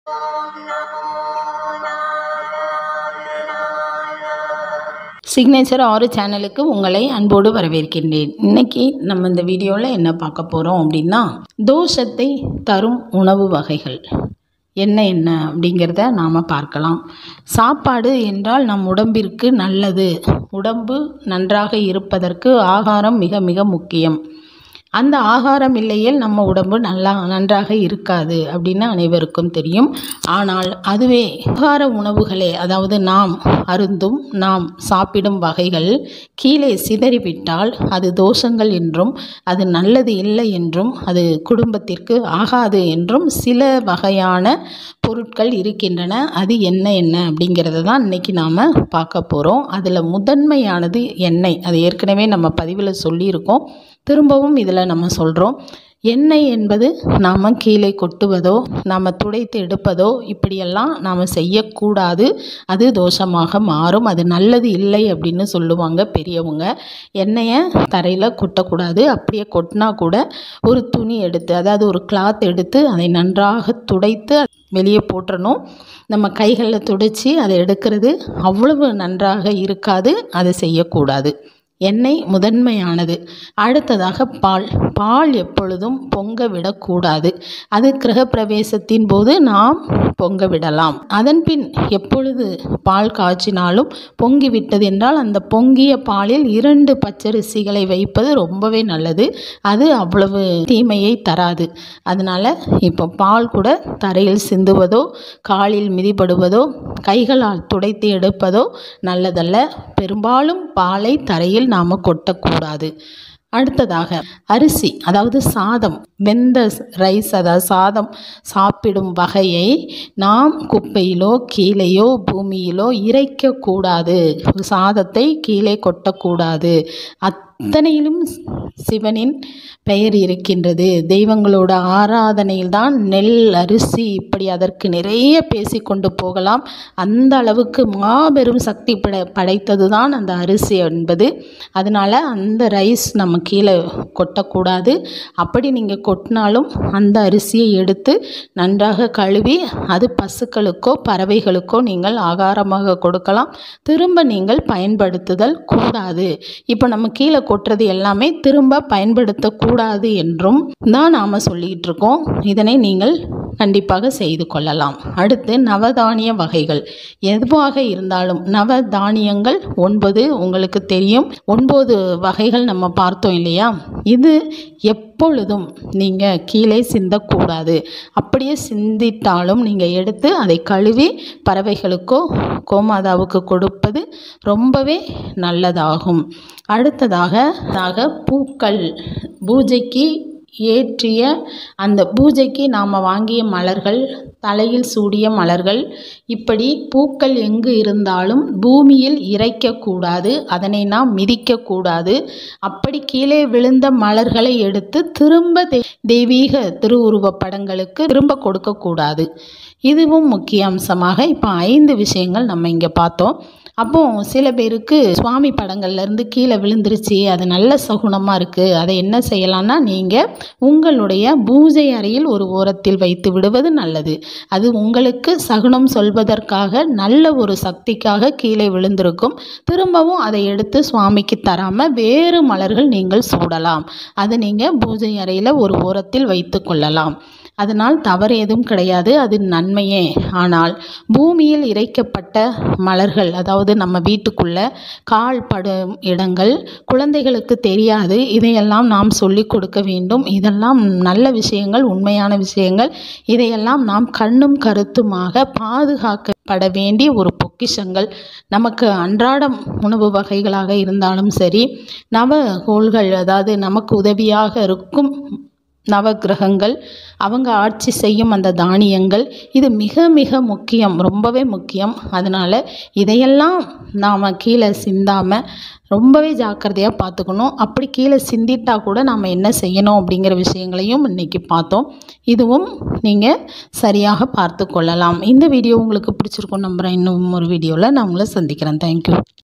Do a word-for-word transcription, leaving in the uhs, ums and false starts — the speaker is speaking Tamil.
சிக்னேச்சர் ஆறு சேனலுக்கு உங்களை அன்போடு வரவேற்கின்றேன். இன்னைக்கு நம்ம இந்த வீடியோவில் என்ன பார்க்க போகிறோம் அப்படின்னா, தோஷத்தை தரும் உணவு வகைகள் என்ன என்ன அப்படிங்கிறத நாம் பார்க்கலாம். சாப்பாடு என்றால் நம் உடம்பிற்கு நல்லது. உடம்பு நன்றாக இருப்பதற்கு ஆகாரம் மிக மிக முக்கியம். அந்த ஆகாரம் இல்லையேல் நம்ம உடம்பு நல்லா நன்றாக இருக்காது அப்படின்னு அனைவருக்கும் தெரியும். ஆனால் அதுவே ஆகார உணவுகளே, அதாவது நாம் அருந்தும் நாம் சாப்பிடும் வகைகள் கீழே சிதறிவிட்டால் அது தோஷங்கள் என்றும், அது நல்லது இல்லை என்றும், அது குடும்பத்திற்கு ஆகாது என்றும் சில வகையான பொருட்கள் இருக்கின்றன. அது என்ன என்ன அப்படிங்கிறத தான் இன்றைக்கி நாம் பார்க்க போகிறோம். அதில் முதன்மையானது எண்ணெய். அது ஏற்கனவே நம்ம பதிவில் சொல்லியிருக்கோம், திரும்பவும் இதில் நம்ம சொல்கிறோம். எண்ணெய் என்பது நாம் கீழே கொட்டுவதோ நாம் துடைத்து எடுப்பதோ இப்படியெல்லாம் நாம் செய்யக்கூடாது. அது தோஷமாக மாறும். அது நல்லது இல்லை அப்படின்னு சொல்லுவாங்க பெரியவங்க. எண்ணெயை தரையில் கொட்டக்கூடாது. அப்படியே கொட்டினா கூட ஒரு துணி எடுத்து, அதாவது ஒரு கிளாத் எடுத்து அதை நன்றாக துடைத்து வெளியே போட்டுறணும். நம்ம கைகளில் துடைச்சி அதை எடுக்கிறது அவ்வளவு நன்றாக இருக்காது. அதை செய்யக்கூடாது. எண்ணெய் முதன்மையானது. அடுத்ததாக பால். பால் எப்பொழுதும் பொங்க விடக்கூடாது. அது கிரகப்பிரவேசத்தின் போது நாம் பொங்க விடலாம். அதன் பின் எப்பொழுது பால் காய்ச்சினாலும் பொங்கி விட்டது என்றால் அந்த பொங்கிய பாலில் இரண்டு பச்சரிசிகளை வைப்பது ரொம்பவே நல்லது. அது அவ்வளவு தீமையை தராது. அதனால் இப்போ பால் கூட தரையில் சிந்துவதோ காலில் மிதிப்படுவதோ கைகளால் துடைத்து எடுப்பதோ நல்லதல்ல. பெரும்பாலும் பாலை தரையில் நாம் கொட்டக்கூடாது. அடுத்ததாக அரிசி, அதாவது சாதம், வெந்த ரைஸ், அதாவது சாதம் சாப்பிடும் வகையை நாம் குப்பையிலோ கீழேயோ பூமியிலோ இறைக்கக்கூடாது. சாதத்தை கீழே கொட்டக்கூடாது. அத்தனையிலும் சிவனின் பெயர் இருக்கின்றது. தெய்வங்களோட ஆராதனையில்தான் நெல், அரிசி, இப்படி அதற்கு நிறைய பேசி கொண்டு போகலாம். அந்த அளவுக்கு மாபெரும் சக்தி படை படைத்தது தான் அந்த அரிசி என்பது. அதனால் அந்த ரைஸ் நம்ம கீழே கொட்டக்கூடாது. அப்படி நீங்கள் கொட்டினாலும் அந்த அரிசியை எடுத்து நன்றாக கழுவி அது பசுக்களுக்கோ பறவைகளுக்கோ நீங்கள் ஆகாரமாக கொடுக்கலாம். திரும்ப நீங்கள் பயன்படுத்துதல் கூடாது. இப்போ நம்ம கீழே கொட்டுறது எல்லாமே திரும்ப பயன்படுத்தக்கூடாது என்றும் தான் நாம் சொல்லிகிட்டு இருக்கோம். இதனை நீங்கள் கண்டிப்பாக செய்து கொள்ளலாம். அடுத்து நவதானிய வகைகள். எதுவாக இருந்தாலும் நவதானியங்கள் ஒன்பது உங்களுக்கு தெரியும். ஒன்பது வகைகள் நம்ம பார்த்தோம் இல்லையா? இது எப்பொழுதும் நீங்கள் கீழே சிந்தக்கூடாது. அப்படியே சிந்தித்தாலும் நீங்கள் எடுத்து அதை கழுவி பறவைகளுக்கோ கோமாதாவுக்கு கொடுப்பது ரொம்பவே நல்லதாகும். அடுத்ததாக பூக்கள். பூஜைக்கு ஏற்றிய அந்த பூஜைக்கு நாம் வாங்கிய மலர்கள், தலையில் சூடிய மலர்கள், இப்படி பூக்கள் எங்கு இருந்தாலும் பூமியில் இறைக்கக்கூடாது. அதனை நாம் மிதிக்கக்கூடாது. அப்படி கீழே விழுந்த மலர்களை எடுத்து திரும்ப தெய்வீக திருவுருவ படங்களுக்கு திரும்ப கொடுக்கக்கூடாது. இதுவும் முக்கிய அம்சமாக இப்போ ஐந்து விஷயங்கள் நம்ம இங்கே பார்த்தோம். அப்போ சில பேருக்கு சுவாமி படங்கள்லேருந்து கீழே விழுந்துருச்சு, அது நல்ல சகுனமாக இருக்குது, அதை என்ன செய்யலாம்னா நீங்கள் உங்களுடைய பூஜை அறையில் ஒரு ஓரத்தில் வைத்து விடுவது நல்லது. அது உங்களுக்கு சகுனம் சொல்வதற்காக, நல்ல ஒரு சக்திக்காக கீழே விழுந்திருக்கும். திரும்பவும் அதை எடுத்து சுவாமிக்கு தராமல் வேறு மலர்கள் நீங்கள் சூடலாம். அதை நீங்கள் பூஜை அறையில் ஒரு ஓரத்தில் வைத்து கொள்ளலாம். அதனால் தவறு எதுவும் கிடையாது. அது நன்மையே. ஆனால் பூமியில் இறைக்கப்பட்ட மலர்கள், அதாவது நம்ம வீட்டுக்குள்ளே கால் படும் இடங்கள் குழந்தைகளுக்கு தெரியாது. இதையெல்லாம் நாம் சொல்லிக் கொடுக்க வேண்டும். இதெல்லாம் நல்ல விஷயங்கள், உண்மையான விஷயங்கள். இதையெல்லாம் நாம் கண்ணும் கருத்துமாக பாதுகாக்கப்பட வேண்டிய ஒரு பொக்கிஷங்கள். நமக்கு அன்றாடம் உணவு வகைகளாக இருந்தாலும் சரி, நவகோள்கள், அதாவது நமக்கு உதவியாக இருக்கும் நவகிரகங்கள், அவங்க ஆட்சி செய்யும் அந்த தானியங்கள், இது மிக மிக முக்கியம், ரொம்பவே முக்கியம். அதனால் இதையெல்லாம் நாம் கீழே சிந்தாமல் ரொம்பவே ஜாக்கிரதையாக பார்த்துக்கணும். அப்படி கீழே சிந்திட்டா கூட நாம் என்ன செய்யணும் அப்படிங்கிற விஷயங்களையும் இன்றைக்கி பார்த்தோம். இதுவும் நீங்கள் சரியாக பார்த்து கொள்ளலாம். இந்த வீடியோ உங்களுக்கு பிடிச்சிருக்கும் நம்புகிறேன். இன்னும் ஒரு வீடியோவில் நான் உங்களை சந்திக்கிறேன். தேங்க்யூ.